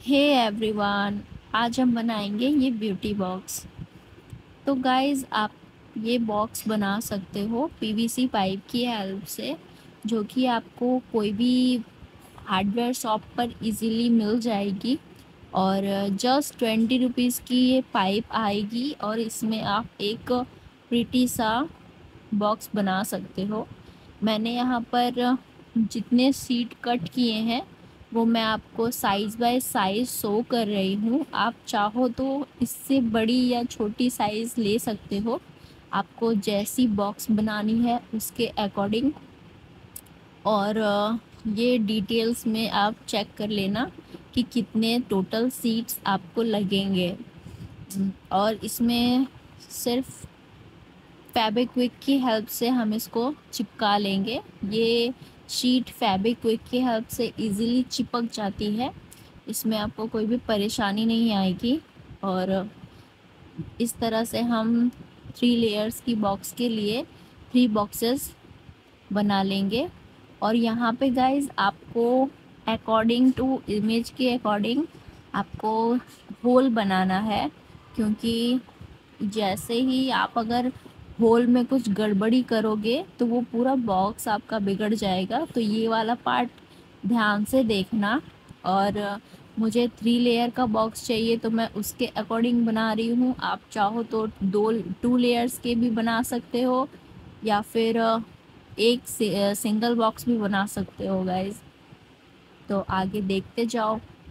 Hey everyone, आज हम बनाएंगे ये ब्यूटी बॉक्स। तो गाइस, आप ये बॉक्स बना सकते हो पीवीसी पाइप की हेल्प से, जो कि आपको कोई भी हार्डवेयर शॉप पर इजीली मिल जाएगी। और जस्ट 20 रुपीज़ की ये पाइप आएगी और इसमें आप एक प्रिटी सा बॉक्स बना सकते हो। मैंने यहाँ पर जितने सीट कट किए हैं वो मैं आपको साइज़ बाय साइज़ शो कर रही हूँ। आप चाहो तो इससे बड़ी या छोटी साइज़ ले सकते हो, आपको जैसी बॉक्स बनानी है उसके अकॉर्डिंग। और ये डिटेल्स में आप चेक कर लेना कि कितने टोटल सीट्स आपको लगेंगे। और इसमें सिर्फ फेविक्विक की हेल्प से हम इसको चिपका लेंगे। ये शीट फेविक्विक की हेल्प से इजीली चिपक जाती है, इसमें आपको कोई भी परेशानी नहीं आएगी। और इस तरह से हम 3 लेयर्स की बॉक्स के लिए 3 बॉक्सेस बना लेंगे। और यहाँ पे गाइज आपको अकॉर्डिंग टू इमेज के अकॉर्डिंग आपको होल बनाना है, क्योंकि जैसे ही आप अगर होल में कुछ गड़बड़ी करोगे तो वो पूरा बॉक्स आपका बिगड़ जाएगा। तो ये वाला पार्ट ध्यान से देखना। और मुझे 3 लेयर का बॉक्स चाहिए तो मैं उसके अकॉर्डिंग बना रही हूँ। आप चाहो तो 2 लेयर्स के भी बना सकते हो, या फिर एक सिंगल बॉक्स भी बना सकते हो गाइज। तो आगे देखते जाओ।